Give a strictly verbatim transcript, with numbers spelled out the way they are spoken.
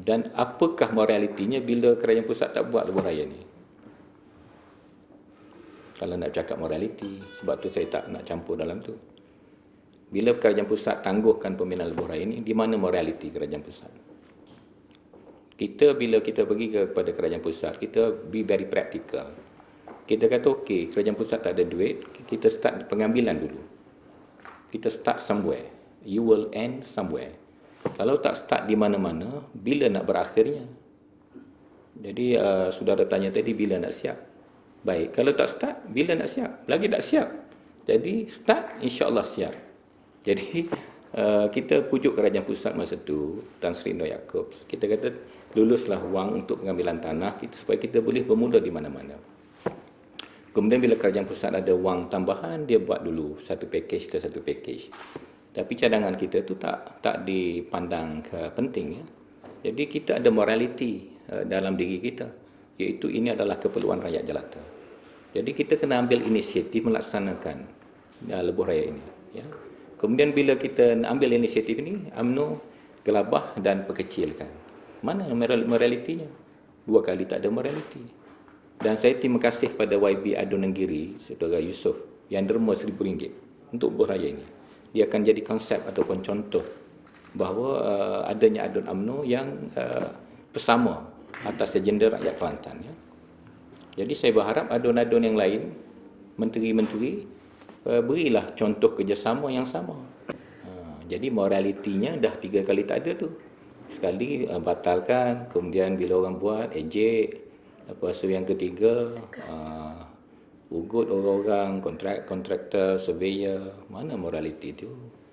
Dan apakah moralitinya bila kerajaan pusat tak buat lebuh raya ni? Kalau nak cakap moraliti, sebab tu saya tak nak campur dalam tu. Bila kerajaan pusat tangguhkan pembinaan lebuh raya ni, di mana moraliti kerajaan pusat? Kita bila kita pergi kepada kerajaan pusat, kita be very practical. Kita kata okey, kerajaan pusat tak ada duit, kita start pengambilan dulu. Kita start somewhere. You will end somewhere. Kalau tak start di mana-mana, bila nak berakhirnya? Jadi uh, saudara tanya tadi bila nak siap. Baik, kalau tak start, bila nak siap? Lagi tak siap. Jadi start, insya-Allah siap. Jadi uh, kita pujuk kerajaan pusat masa tu, Tan Sri Nur Yaakob. Kita kata luluslah wang untuk pengambilan tanah kita supaya kita boleh bermula di mana-mana. Kemudian bila kerajaan pusat ada wang tambahan, dia buat dulu satu package ke satu package. Tapi cadangan kita tu tak tak dipandang ke penting ya. Jadi kita ada morality uh, dalam diri kita, iaitu ini adalah keperluan rakyat jelata. Jadi kita kena ambil inisiatif melaksanakan uh, lebuh raya ini ya. Kemudian bila kita ambil inisiatif ini, U M N O gelabah dan perkecilkan. Mana moralitinya? Dua kali tak ada moraliti. Dan saya terima kasih pada Y B Adun Nenggiri, saudara Yusof, yang derma seribu ringgit untuk lebuh raya ini. Dia akan jadi konsep ataupun contoh bahawa uh, adanya adun U M N O yang uh, bersama atas agenda rakyat Kelantan. Ya. Jadi saya berharap adun-adun yang lain, menteri-menteri, uh, berilah contoh kerjasama yang sama. Uh, jadi moralitinya dah tiga kali tak ada tu. Sekali uh, batalkan, kemudian bila orang buat, ejek. Lepas tu yang ketiga, uh, ugut orang-orang, kontrak, kontraktor, surveyor. Mana moraliti tu?